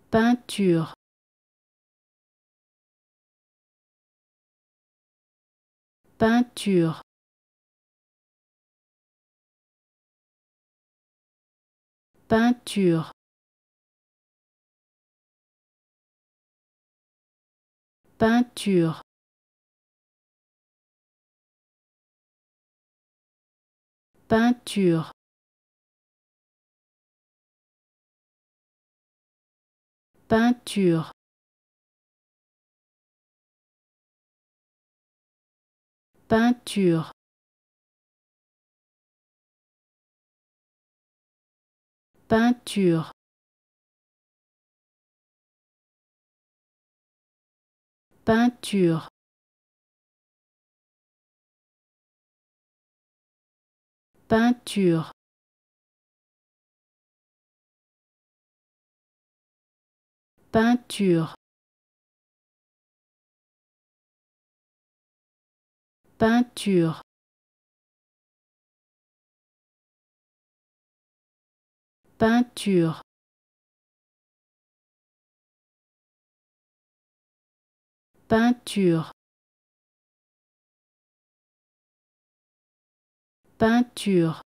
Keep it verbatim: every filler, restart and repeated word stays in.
peinture, peinture, peinture, peinture, peinture, peinture, peinture, peinture, peinture, peinture, peinture, peinture, peinture, peinture, peinture,